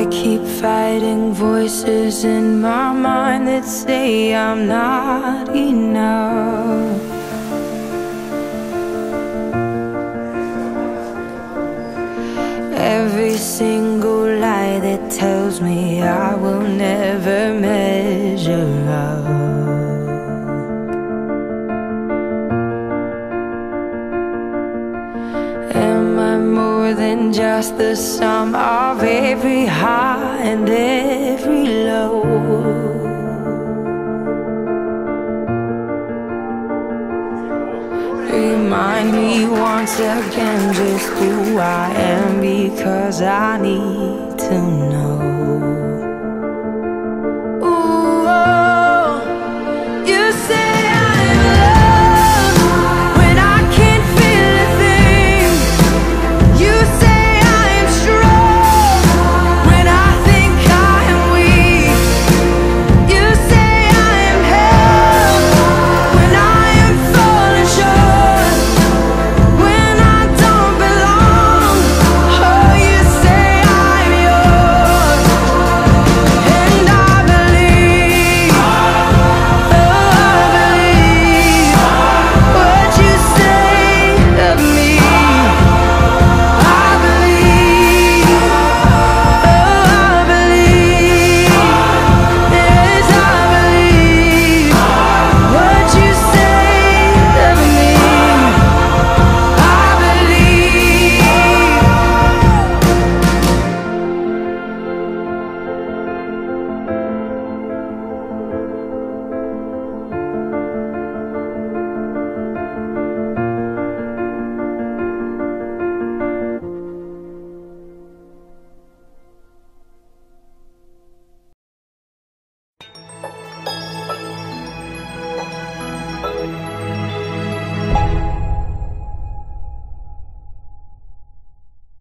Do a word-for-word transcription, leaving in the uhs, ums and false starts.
keep fighting voices in my mind that say I'm not enough. Every single lie that tells me I will never measure up. Am I more than just the sum of every high and every low? Remind me once again just who I am, because I need to know.